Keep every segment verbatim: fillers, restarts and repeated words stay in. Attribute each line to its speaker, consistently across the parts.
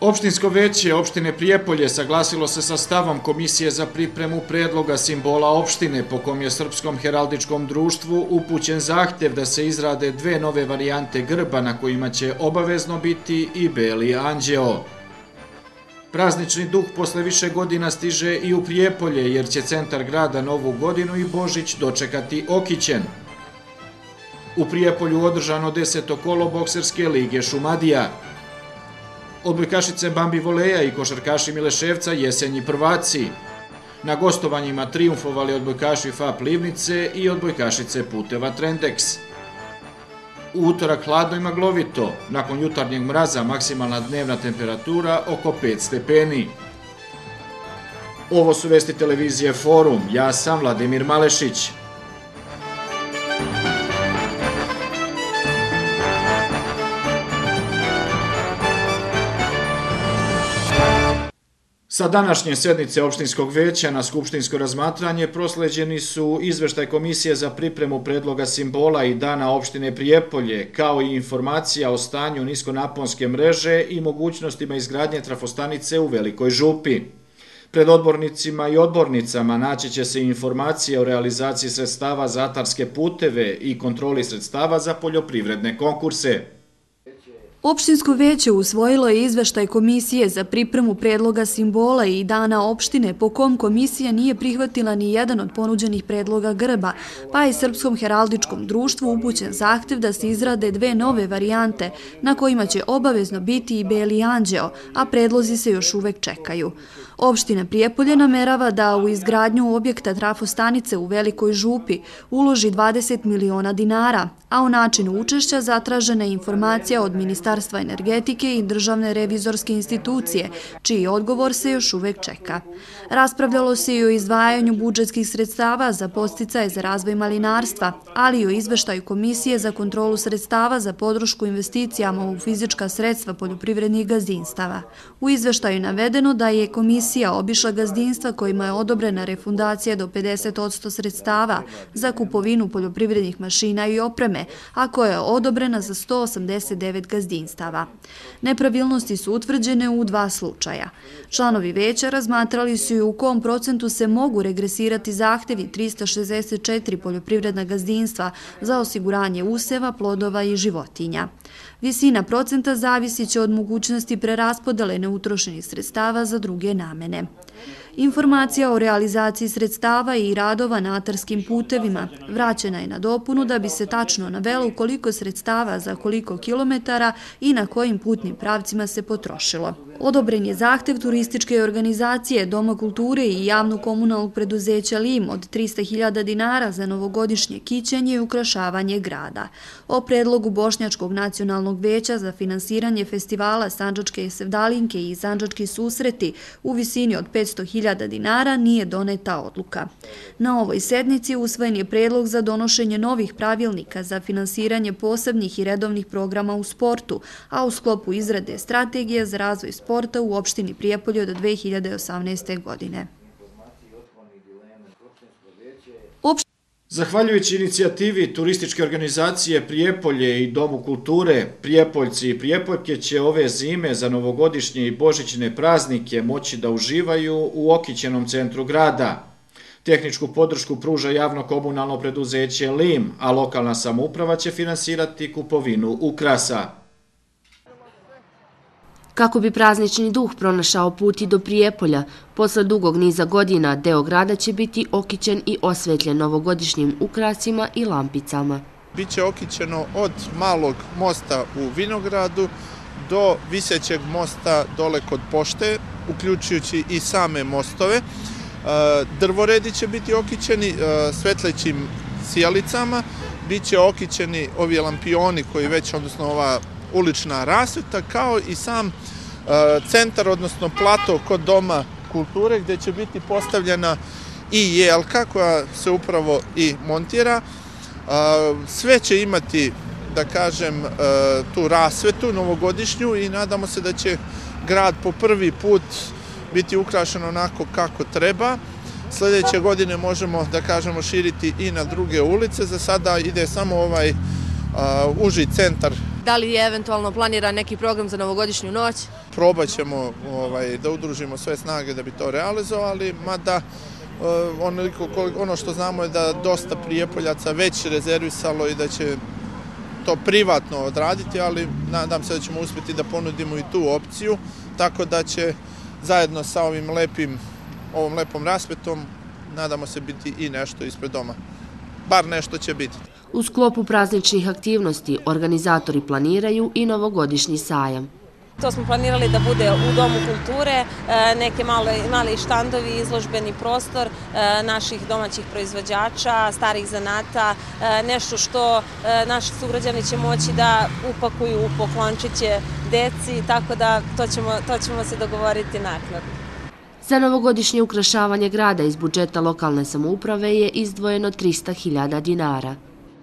Speaker 1: Opštinsko veće opštine Prijepolje saglasilo se sa stavom Komisije za pripremu predloga simbola opštine po kom je Srpskom heraldičkom društvu upućen zahtev da se izrade dve nove varijante grba na kojima će obavezno biti i beli anđeo. Praznični duh posle više godina stiže i u Prijepolje jer će centar grada Novu godinu i Božić dočekati okićen. U Prijepolju održano deseto kolo bokserske lige Šumadija. Odbojkašice Bambi Voleja i košarkaši Mileševca jesenji prvaci. Na gostovanjima trijumfovali odbojkaši F A P Livnice i odbojkašice Puteva Trendex. U utorak hladno i maglovito, nakon jutarnjeg mraza maksimalna dnevna temperatura oko pet stepeni. Ovo su vesti televizije Forum, ja sam Vladimir Malešić. Sa današnje sednice opštinskog veća na skupštinsko razmatranje prosleđeni su izveštaj Komisije za pripremu predloga simbola i dana opštine Prijepolje, kao i informacija o stanju niskonaponske mreže i mogućnostima izgradnje trafostanice u Velikoj Župi. Pred odbornicima i odbornicama naći će se informacije o realizaciji sredstava za atarske puteve i kontroli sredstava za poljoprivredne konkurse.
Speaker 2: Opštinsko veće usvojilo je izveštaj Komisije za pripremu predloga simbola i dana opštine po kom komisija nije prihvatila ni jedan od ponuđenih predloga grba, pa je Srpskom heraldičkom društvu upućen zahtev da se izrade dve nove varijante na kojima će obavezno biti i beli anđeo, a predlozi se još uvek čekaju. Opština Prijepolje namerava da u izgradnju objekta trafostanice u Velikoj Župi uloži dvadeset miliona dinara, a o načinu učešća zatražena je informacija od Ministarstva energetike i Državne revizorske institucije, čiji odgovor se još uvek čeka. Raspravljalo se i o izdvajanju budžetskih sredstava za podsticaje za razvoj malinarstva, ali i o izveštaju Komisije za kontrolu sredstava za podršku investicijama u fizička sredstva poljoprivrednih gazdinstava. U izveštaju je navedeno da je komisija obišla gazdinstva kojima je odobrena refundacija do pedeset posto sredstava za kupovinu poljoprivrednih mašina i opreme, a koja je odobrena za sto osamdeset devet gazdinstava. Nepravilnosti su utvrđene u dva slučaja. Članovi veća razmatrali su i u kom procentu se mogu regresirati zahtevi trista šezdeset četiri poljoprivredna gazdinstva za osiguranje useva, plodova i životinja. Visina procenta zavisit će od mogućnosti preraspodele neutrošenih sredstava za druge namene. Informacija o realizaciji sredstava i radova na atarskim putevima vraćena je na dopunu da bi se tačno navelo koliko sredstava za koliko kilometara i na kojim putnim pravcima se potrošilo. Odobren je zahtev turističke organizacije Doma kulture i javno komunalnog preduzeća Lim od trista hiljada dinara za novogodišnje kićenje i ukrašavanje grada. O predlogu Bošnjačkog nacionalnog veća za finansiranje festivala Sandžačke sevdalinke i Sandžački susreti u visini od petsto hiljada dinara nije doneta odluka. Na ovoj sednici usvojen je predlog za donošenje novih pravilnika za finansiranje posebnih i redovnih programa u sportu, a u sklopu izrade strategije za razvoj sporta u opštini Prijepolje od dve hiljade osamnaeste. godine.
Speaker 1: Zahvaljujući inicijativi turističke organizacije Prijepolje i Domu kulture, Prijepoljci i Prijepoljke će ove zime za novogodišnje i božićne praznike moći da uživaju u okićenom centru grada. Tehničku podršku pruža javno komunalno preduzeće Lim, a lokalna samouprava će finansirati kupovinu ukrasa.
Speaker 3: Kako bi praznični duh pronašao put i do Prijepolja, posle dugog niza godina deo grada će biti okićen i osvetljen novogodišnjim ukrasima i lampicama.
Speaker 4: Biće okićeno od malog mosta u Vinogradu do visećeg mosta dole kod pošte, uključujući i same mostove. Drvoredi će biti okićeni svetlećim sijalicama, biće okićeni ovi lampioni koji već, odnosno ova ulična rasveta, kao i sam centar, odnosno plato kod Doma kulture, gdje će biti postavljena i jelka koja se upravo i montira. Sve će imati, da kažem, tu rasvetu novogodišnju i nadamo se da će grad po prvi put biti ukrašen onako kako treba. Sljedeće godine možemo, da kažemo, širiti i na druge ulice. Za sada ide samo ovaj uži centar
Speaker 5: Da li je eventualno planiran neki program za novogodišnju noć?
Speaker 4: Probat ćemo ovaj, da udružimo sve snage da bi to realizovali, mada onoliko, ono što znamo je da dosta Prijepoljaca već rezervisalo i da će to privatno odraditi, ali nadam se da ćemo uspjeti da ponudimo i tu opciju, tako da će zajedno sa ovim lepim, ovom lepom rasvetom nadamo se biti i nešto ispred doma. Bar nešto će biti.
Speaker 3: U sklopu prazničnih aktivnosti organizatori planiraju i novogodišnji sajam.
Speaker 6: To smo planirali da bude u Domu kulture, neke mali štandovi, izložbeni prostor naših domaćih proizvođača, starih zanata, nešto što naši sugrađani će moći da upakuju u poklončiće deci, tako da to ćemo, to ćemo se dogovoriti naknadno.
Speaker 3: Za novogodišnje ukrašavanje grada iz budžeta lokalne samouprave je izdvojeno trista hiljada dinara.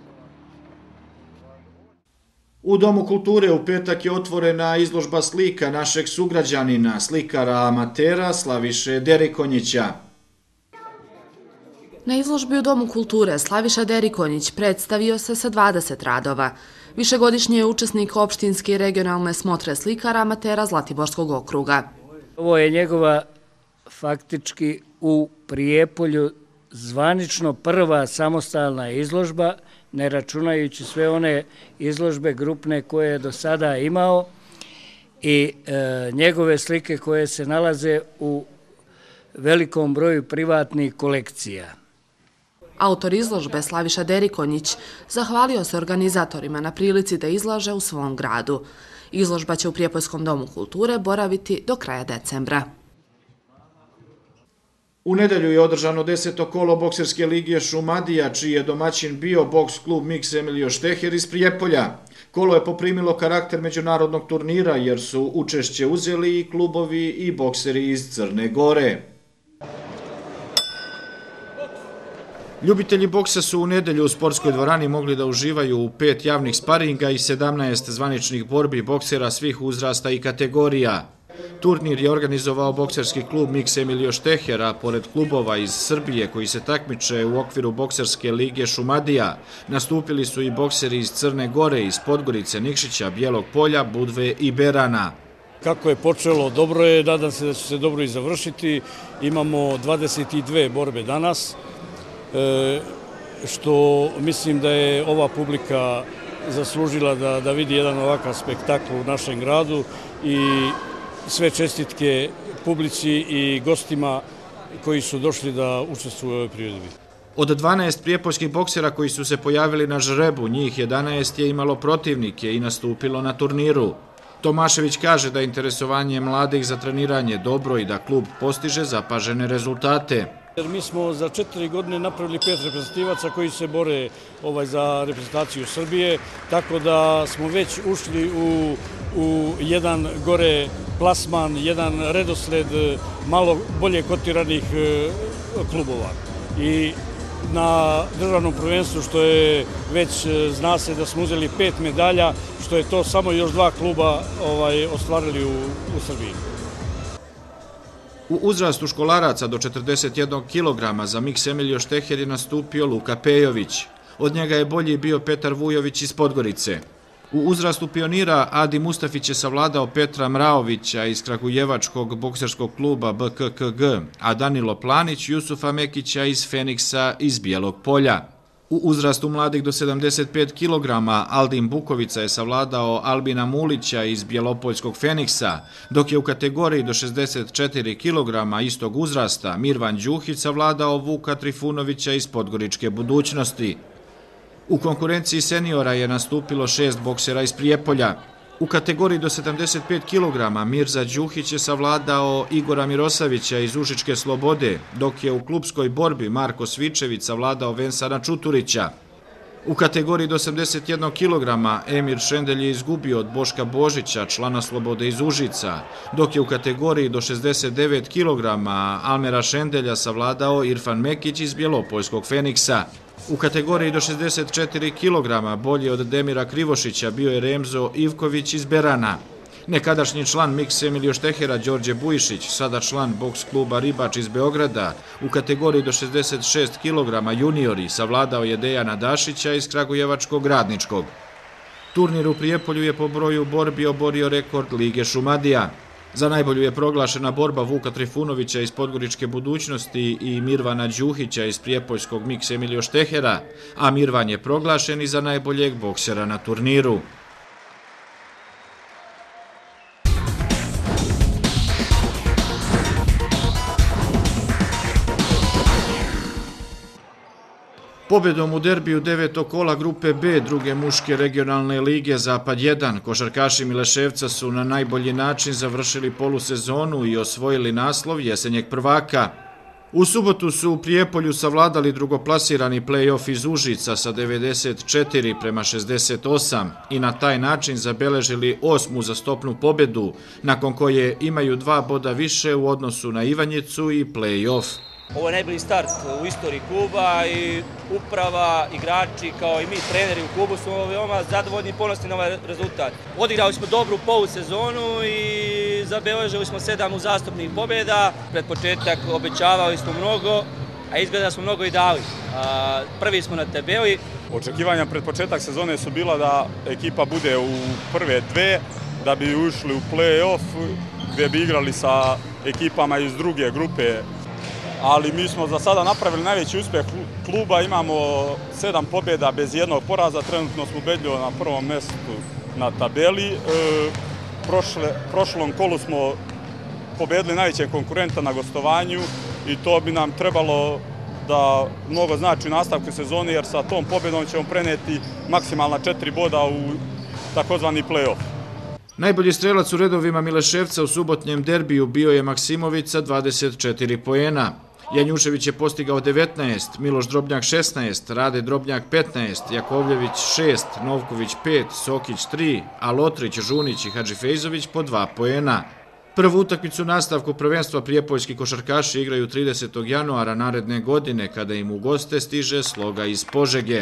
Speaker 1: U Domu kulture u petak je otvorena izložba slika našeg sugrađanina, slikara amatera Slaviše Derikonjića.
Speaker 2: Na izložbi u Domu kulture Slaviša Derikonjić predstavio se sa dvadeset radova. Višegodišnji je učesnik opštinske i regionalne smotre slikara amatera Zlatiborskog okruga.
Speaker 7: Ovo je njegova faktički u Prijepolju zvanično prva samostalna izložba, ne računajući sve one izložbe grupne koje je do sada imao i e, njegove slike koje se nalaze u velikom broju privatnih kolekcija.
Speaker 2: Autor izložbe Slaviša Derikonjić zahvalio se organizatorima na prilici da izlaže u svom gradu. Izložba će u Prijepoljskom domu kulture boraviti do kraja decembra.
Speaker 1: U nedelju je održano deseto kolo bokserske lige Šumadija, čiji je domaćin bio boks klub Miks Emilio Šteher iz Prijepolja. Kolo je poprimilo karakter međunarodnog turnira jer su učešće uzeli i klubovi i bokseri iz Crne Gore. Ljubitelji boksa su u nedelju u sportskoj dvorani mogli da uživaju u pet javnih sparinga i sedamnaest zvaničnih borbi boksera svih uzrasta i kategorija. Turnir je organizovao bokserski klub Miks Emilio Šteher, a pored klubova iz Srbije koji se takmiče u okviru bokserske lige Šumadija, nastupili su i bokseri iz Crne Gore, iz Podgorice, Nikšića, Bijelog Polja, Budve i Berana.
Speaker 8: Kako je počelo, dobro je, nadam se da će se dobro i završiti. Imamo dvadeset dve borbe danas, što mislim da je ova publika zaslužila da, da vidi jedan ovakav spektakl u našem gradu i sve čestitke publici i gostima koji su došli da učestvuju u ovoj priredbi.
Speaker 1: Od dvanaest prijepoljskih boksera koji su se pojavili na žrebu, njih jedanaest je imalo protivnike i nastupilo na turniru. Tomašević kaže da je interesovanje mladih za treniranje dobro i da klub postiže zapažene rezultate.
Speaker 8: Mi smo za četiri godine napravili pet reprezentativaca koji se bore ovaj, za reprezentaciju Srbije, tako da smo već ušli u, u jedan gore plasman, jedan redosled malo bolje kotiranih klubova. I na državnom prvenstvu, što je već zna se da smo uzeli pet medalja, što je to samo još dva kluba ovaj, ostvarili u, u Srbiji.
Speaker 1: U uzrastu školaraca do četrdeset jednog kilograma za Miks Emilio Šteher je nastupio Luka Pejović. Od njega je bolji bio Petar Vujović iz Podgorice. U uzrastu pionira Adi Mustafić je savladao Petra Mraovića iz kragujevačkog bokserskog kluba B K K G, a Danilo Planić Jusufa Mekića iz Feniksa iz Bijelog Polja. U uzrastu mladih do sedamdeset pet kilograma Aldin Bukovica je savladao Albina Mulića iz Bjelopoljskog Feniksa, dok je u kategoriji do šezdeset četiri kilograma istog uzrasta Mirvan Đuhić savladao Vuka Trifunovića iz Podgoričke Budućnosti. U konkurenciji seniora je nastupilo šest boksera iz Prijepolja. U kategoriji do sedamdeset pet kilograma Mirza Đuhić je savladao Igora Mirosavića iz Užičke Slobode, dok je u klubskoj borbi Marko Svičević savladao Vensana Čuturića. U kategoriji do osamdeset jednog kilograma Emir Šendelj je izgubio od Boška Božića, člana Slobode iz Užica, dok je u kategoriji do šezdeset devet kilograma Almera Šendelja savladao Irfan Mekić iz Bjelopoljskog Feniksa. U kategoriji do šezdeset četiri kilograma bolji od Demira Krivošića bio je Remzo Ivković iz Berana. Nekadašnji član Miks Emilio Štehera Đorđe Bujišić, sada član boks kluba Ribač iz Beograda, u kategoriji do šezdeset šest kilograma juniori savladao je Dejana Dašića iz Kragujevačkog Radničkog. Turnir u Prijepolju je po broju borbi oborio rekord Lige Šumadija. Za najbolju je proglašena borba Vuka Trifunovića iz Podgoričke budućnosti i Mirvana Đuhića iz prijepoljskog Mikse Emilio Štehera, a Mirvan je proglašen i za najboljeg boksera na turniru. Pobjedom u derbiju devetog kola grupe B druge muške regionalne lige Zapad jedan, košarkaši Mileševca su na najbolji način završili polusezonu i osvojili naslov jesenjeg prvaka. U subotu su u Prijepolju savladali drugoplasirani play-off iz Užica sa devedeset četiri prema šezdeset osam i na taj način zabeležili osmu zastopnu pobjedu, nakon koje imaju dva boda više u odnosu na Ivanjicu i play-off.
Speaker 9: Ovo je najbolji start u istoriji kluba i uprava, igrači kao i mi treneri u klubu smo veoma zadovoljni i ponosni na ovaj rezultat. Odigrali smo dobru polusezonu i zabeležili smo sedam uzastopnih pobjeda. Pred početak obećavali smo mnogo, a izgleda da smo mnogo i dali. Prvi smo na tabeli.
Speaker 10: Očekivanja pred početak sezone su bila da ekipa bude u prve dve, da bi ušli u play-off gdje bi igrali sa ekipama iz druge grupe. Ali mi smo za sada napravili najveći uspjeh kluba, imamo sedam pobjeda bez jednog poraza, trenutno smo ubedljivo na prvom mjestu na tabeli. Prošle, prošlom kolu smo pobjedili najvećeg konkurenta na gostovanju i to bi nam trebalo da mnogo znači u nastavku sezone, jer sa tom pobjedom ćemo preneti maksimalna četiri boda u takozvani play-off.
Speaker 1: Najbolji strelac u redovima Mileševca u subotnjem derbiju bio je Maksimović sa dvadeset četiri poena. Janjušević je postigao devetnaest, Miloš Drobnjak šesnaest, Rade Drobnjak petnaest, Jakovljević šest, Novković pet, Sokić tri, a Lotrić, Žunić i Hadžifejzović po dva poena. Prvu utakmicu nastavku prvenstva prijepoljski košarkaši igraju tridesetog januara naredne godine, kada im u goste stiže Sloga iz Požege.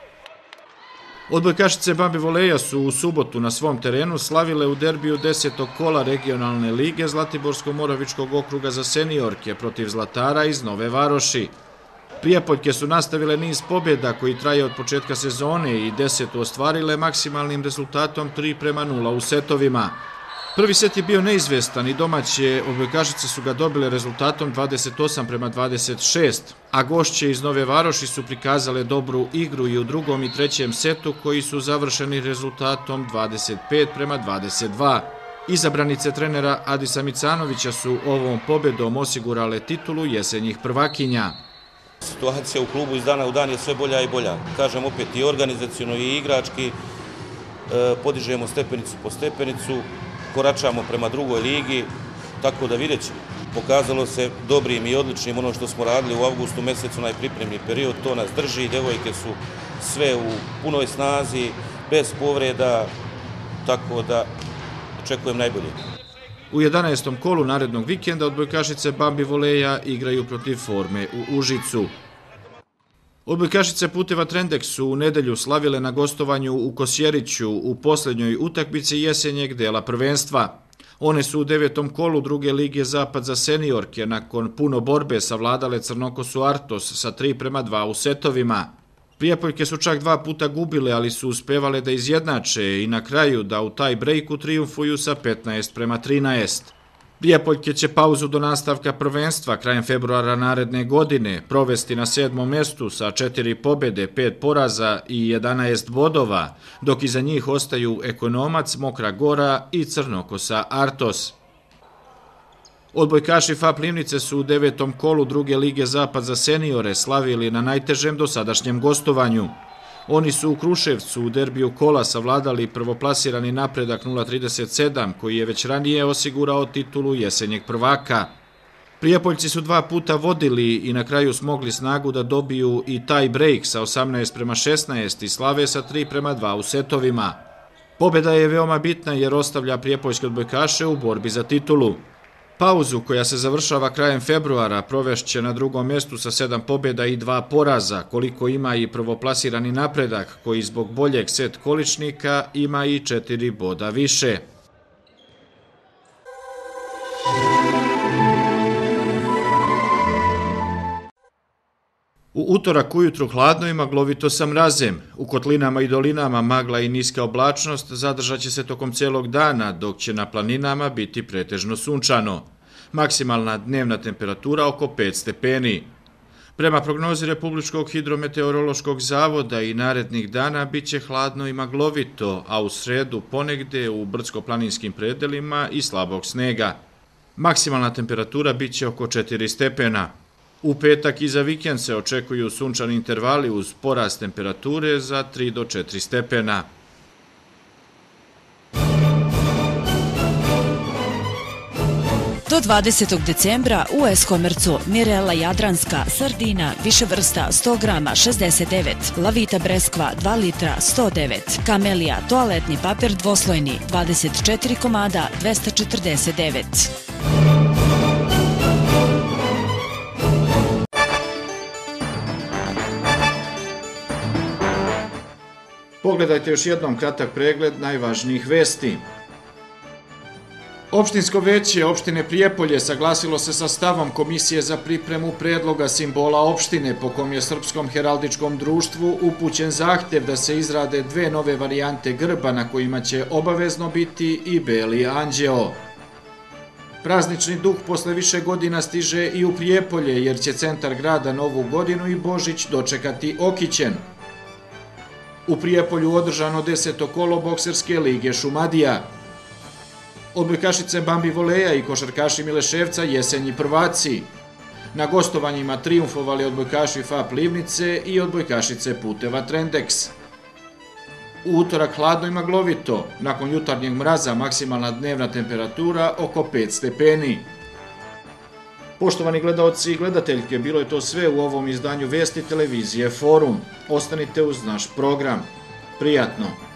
Speaker 1: Odbojkašice Bambi Voleja su u subotu na svom terenu slavile u derbiju desetog kola regionalne lige Zlatiborsko-Moravičkog okruga za seniorke protiv Zlatara iz Nove Varoši. Prijepoljke su nastavile niz pobjeda koji traje od početka sezone i desetu ostvarile maksimalnim rezultatom tri prema nula u setovima. Prvi set je bio neizvestan i domaće odbojkašice su ga dobile rezultatom dvadeset osam prema dvadeset šest, a gošće iz Nove Varoši su prikazale dobru igru i u drugom i trećem setu koji su završeni rezultatom dvadeset pet prema dvadeset dva. Izabranice trenera Adisa Micanovića su ovom pobjedom osigurale titulu jesenjih prvakinja.
Speaker 11: Situacija u klubu iz dana u dan je sve bolja i bolja. Kažem opet i organizaciono i igrački, podižemo stepenicu po stepenicu, koračamo prema drugoj ligi, tako da vidjet ćemo. Pokazalo se dobrim i odličnim ono što smo radili u avgustu mjesecu, onaj pripremni period, to nas drži, devojke su sve u punoj snazi, bez povreda, tako da očekujem najbolje.
Speaker 1: U jedanaestom kolu narednog vikenda odbojkašice Bambi Voleja igraju protiv Forme u Užicu. Odbojkašice Puteva Trendek su u nedelju slavile na gostovanju u Kosjeriću u posljednjoj utakmici jesenjeg dela prvenstva. One su u devetom kolu druge lige Zapad za seniorke nakon puno borbe savladale Crnokosu Artos sa tri prema dva u setovima. Prijepoljke su čak dva puta gubile, ali su uspevale da izjednače i na kraju da u taj brejku trijumfuju sa petnaest prema trinaest. Prijepoljke će pauzu do nastavka prvenstva krajem februara naredne godine provesti na sedmom mjestu sa četiri pobjede, pet poraza i jedanaest bodova, dok iza njih ostaju Ekonomac, Mokra Gora i Crnokosa Artos. Odbojkaši F A Plivnice su u devetom kolu druge lige Zapad za seniore slavili na najtežem dosadašnjem gostovanju. Oni su u Kruševcu u derbiju kola savladali prvoplasirani napredak nula trideset sedam, koji je već ranije osigurao titulu jesenjeg prvaka. Prijepoljci su dva puta vodili i na kraju smogli snagu da dobiju i tie break sa osamnaest prema šesnaest i slave sa tri prema dva u setovima. Pobjeda je veoma bitna jer ostavlja prijepoljske odbojkaše u borbi za titulu. Pauzu koja se završava krajem februara provešće na drugom mjestu sa sedam pobjeda i dva poraza, koliko ima i prvoplasirani napredak koji zbog boljeg set količnika ima i četiri boda više. U utorak ujutru hladno i maglovito sa mrazem. U kotlinama i dolinama magla i niska oblačnost zadržat će se tokom cijelog dana, dok će na planinama biti pretežno sunčano. Maksimalna dnevna temperatura oko pet stepeni. Prema prognozi Republičkog hidrometeorološkog zavoda i narednih dana bit će hladno i maglovito, a u sredu ponegde u brdsko-planinskim predelima i slabog snega. Maksimalna temperatura bit će oko četiri stepena. U petak i za vikend se očekuju sunčani intervali uz porast temperature za tri do četiri stepena.
Speaker 12: Do dvadesetog decembra u S-Komercu Mirela Jadranska, sardina, više vrsta sto grama šezdeset devet, Lavita Breskva dva litra sto devet, Kamelija toaletni papir dvoslojni dvadeset četiri komada dvesta četrdeset devet.
Speaker 1: Pogledajte još jednom kratak pregled najvažnijih vesti. Opštinsko veće opštine Prijepolje saglasilo se sa stavom Komisije za pripremu predloga simbola opštine po kom je Srpskom heraldičkom društvu upućen zahtev da se izrade dve nove varijante grba na kojima će obavezno biti i beli anđeo. Praznični duh posle više godina stiže i u Prijepolje jer će centar grada Novu godinu i Božić dočekati okićen. U Prijepolju održano deseto kolo bokserske lige Šumadija. Odbojkašice Bambi Voleja i košarkaši Mileševca jesenji prvaci. Na gostovanjima trijumfovali odbojkaši F A P Livnice i odbojkašice Puteva Trendex. U utorak hladno i maglovito, nakon jutarnjeg mraza maksimalna dnevna temperatura oko pet stepeni. Poštovani gledaoci i gledateljke, bilo je to sve u ovom izdanju vesti televizije Forum. Ostanite uz naš program. Prijatno!